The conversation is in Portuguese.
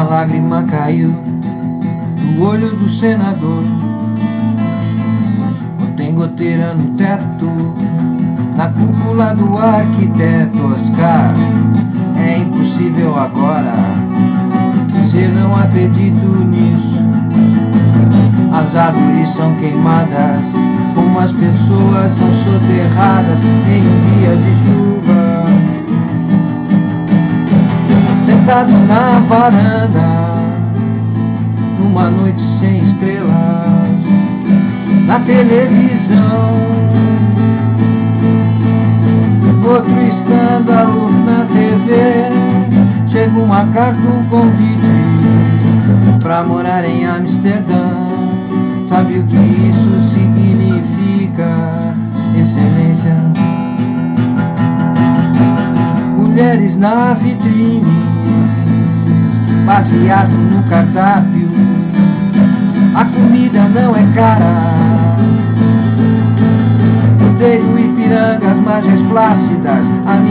lágrima caiu do olho do senador. Tem goteira no teto, na cúpula do arquiteto Oscar. É impossível agora dizer não acredito nisso. As árvores são queimadas, como as pessoas são soterradas em um dia de chuva. Sentado na varanda, numa noite sem estrelas, na televisão, outro escândalo na TV. Chega uma carta, um convite pra morar em Amsterdã. Sabe o que isso significa, excelência? Mulheres na vitrine, baseado no cardápio. A comida não é cara. Rodeio Ipiranga, as margens plácidas, a